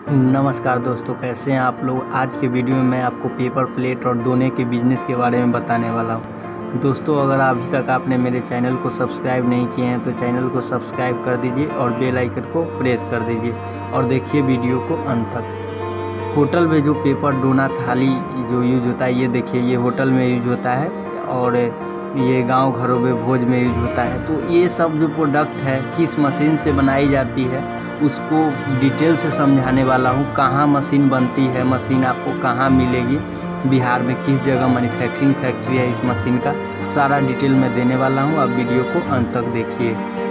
नमस्कार दोस्तों, कैसे हैं आप लोग। आज के वीडियो में मैं आपको पेपर प्लेट और दोने के बिज़नेस के बारे में बताने वाला हूं। दोस्तों, अगर अभी तक आपने मेरे चैनल को सब्सक्राइब नहीं किए हैं तो चैनल को सब्सक्राइब कर दीजिए और बेल आइकन को प्रेस कर दीजिए और देखिए वीडियो को अंत तक। होटल में जो पेपर डोना थाली जो यूज होता है, ये देखिए, ये होटल में यूज होता है और ये गांव घरों में भोज में यूज होता है। तो ये सब जो प्रोडक्ट है किस मशीन से बनाई जाती है उसको डिटेल से समझाने वाला हूँ। कहाँ मशीन बनती है, मशीन आपको कहाँ मिलेगी, बिहार में किस जगह मैन्युफैक्चरिंग फैक्ट्री है इस मशीन का, सारा डिटेल में देने वाला हूँ। अब वीडियो को अंत तक देखिए।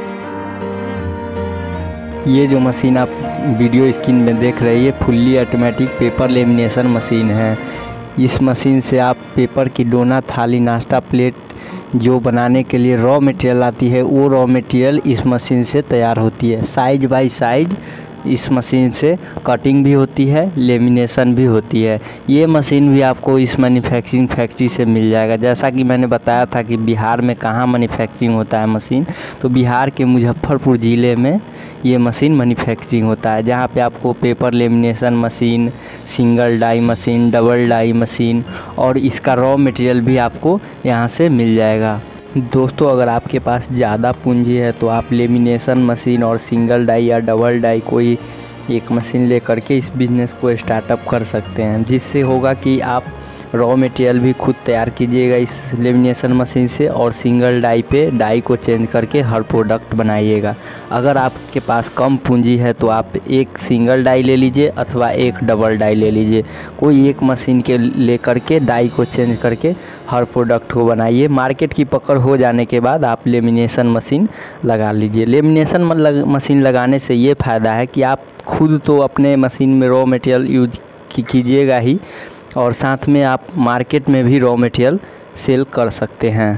ये जो मशीन आप वीडियो स्क्रीन में देख रहे हैं, ये fully automatic paper lamination machine है। इस मशीन से आप पेपर की डोना, थाली, नाश्ता प्लेट जो बनाने के लिए रॉ मटेरियल आती है, वो रॉ मटेरियल इस मशीन से तैयार होती है। साइज बाय साइज इस मशीन से कटिंग भी होती है, लेमिनेशन भी होती है। ये मशीन भी आपको इस मैन्युफैक्चरिंग फैक्ट्री से मिल जाएगा। जैसा कि मैंने बताया था कि बिहार में कहाँ मैन्युफैक्चरिंग होता है मशीन, तो बिहार के मुजफ्फरपुर ज़िले में ये मशीन मैन्युफैक्चरिंग होता है, जहाँ पे आपको paper lamination machine, single die machine, double die machine और इसका रॉ मटेरियल भी आपको यहाँ से मिल जाएगा। दोस्तों, अगर आपके पास ज़्यादा पूंजी है तो आप लेमिनेशन मशीन और सिंगल डाई या डबल डाई कोई एक मशीन लेकर के इस बिज़नेस को स्टार्टअप कर सकते हैं, जिससे होगा कि आप रॉ मटेरियल भी खुद तैयार कीजिएगा इस लेमिनेशन मशीन से और सिंगल डाई पे डाई को चेंज करके हर प्रोडक्ट बनाइएगा। अगर आपके पास कम पूंजी है तो आप एक सिंगल डाई ले लीजिए अथवा एक डबल डाई ले लीजिए। कोई एक मशीन के लेकर के डाई को चेंज करके हर प्रोडक्ट को बनाइए। मार्केट की पकड़ हो जाने के बाद आप लेमिनेशन मशीन लगा लीजिए। लेमिनेशन मशीन लगाने से ये फ़ायदा है कि आप खुद तो अपने मशीन में रॉ मटेरियल यूज कीजिएगा ही और साथ में आप मार्केट में भी रॉ मटेरियल सेल कर सकते हैं।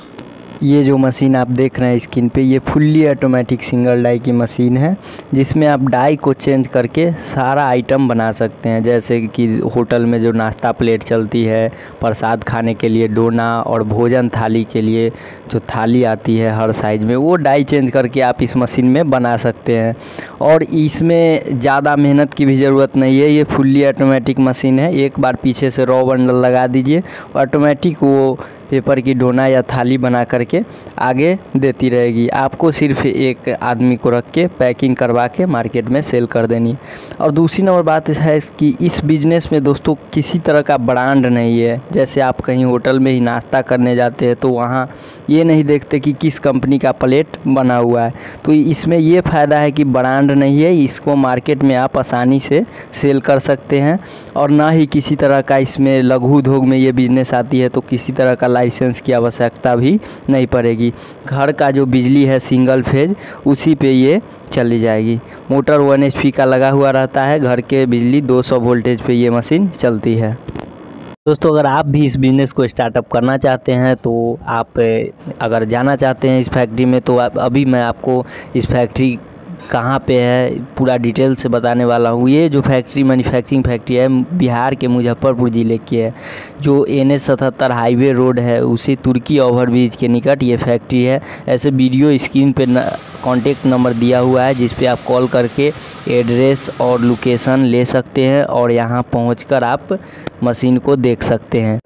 ये जो मशीन आप देख रहे हैं स्क्रीन पे, ये फुल्ली ऑटोमेटिक सिंगल डाई की मशीन है, जिसमें आप डाई को चेंज करके सारा आइटम बना सकते हैं। जैसे कि होटल में जो नाश्ता प्लेट चलती है, प्रसाद खाने के लिए डोना और भोजन थाली के लिए जो थाली आती है हर साइज में, वो डाई चेंज करके आप इस मशीन में बना सकते हैं। और इसमें ज़्यादा मेहनत की भी ज़रूरत नहीं है। ये फुल्ली ऑटोमेटिक मशीन है। एक बार पीछे से रॉ बंडल लगा दीजिए, ऑटोमेटिक वो पेपर की डोना या थाली बना करके आगे देती रहेगी। आपको सिर्फ एक आदमी को रख के पैकिंग करवा के मार्केट में सेल कर देनी है। और दूसरी नंबर बात है कि इस बिज़नेस में दोस्तों किसी तरह का ब्रांड नहीं है। जैसे आप कहीं होटल में ही नाश्ता करने जाते हैं तो वहाँ ये नहीं देखते कि किस कंपनी का प्लेट बना हुआ है, तो इसमें ये फ़ायदा है कि ब्रांड नहीं है। इसको मार्केट में आप आसानी से सेल कर सकते हैं और ना ही किसी तरह का इसमें लघु उद्योग में ये बिज़नेस आती है तो किसी तरह का लाइसेंस की आवश्यकता भी नहीं पड़ेगी। घर का जो बिजली है सिंगल फेज, उसी पे ये चली जाएगी। मोटर 1 HP का लगा हुआ रहता है। घर के बिजली 200 वोल्टेज पे ये मशीन चलती है। दोस्तों, अगर आप भी इस बिज़नेस को स्टार्टअप करना चाहते हैं तो आप अगर जाना चाहते हैं इस फैक्ट्री में, तो अभी मैं आपको इस फैक्ट्री कहाँ पे है पूरा डिटेल से बताने वाला हूँ। ये जो फैक्ट्री मैन्युफैक्चरिंग फैक्ट्री है बिहार के मुजफ्फरपुर ज़िले की है। जो NH 77 हाईवे रोड है उसी तुर्की ओवरब्रिज के निकट ये फैक्ट्री है। ऐसे वीडियो स्क्रीन पे कॉन्टेक्ट नंबर दिया हुआ है, जिस पे आप कॉल करके एड्रेस और लोकेशन ले सकते हैं और यहाँ पहुँचकर आप मशीन को देख सकते हैं।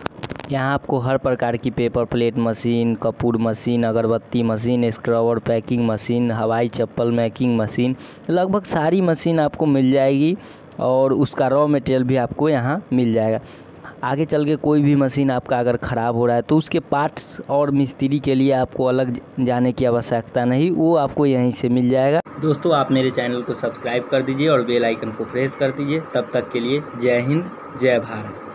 यहाँ आपको हर प्रकार की पेपर प्लेट मशीन, कपूर मशीन, अगरबत्ती मशीन, स्क्रबर पैकिंग मशीन, हवाई चप्पल मेकिंग मशीन, लगभग सारी मशीन आपको मिल जाएगी और उसका रॉ मटेरियल भी आपको यहाँ मिल जाएगा। आगे चल के कोई भी मशीन आपका अगर ख़राब हो रहा है तो उसके पार्ट्स और मिस्त्री के लिए आपको अलग जाने की आवश्यकता नहीं, वो आपको यहीं से मिल जाएगा। दोस्तों, आप मेरे चैनल को सब्सक्राइब कर दीजिए और बेल आइकन को प्रेस कर दीजिए। तब तक के लिए जय हिंद, जय भारत।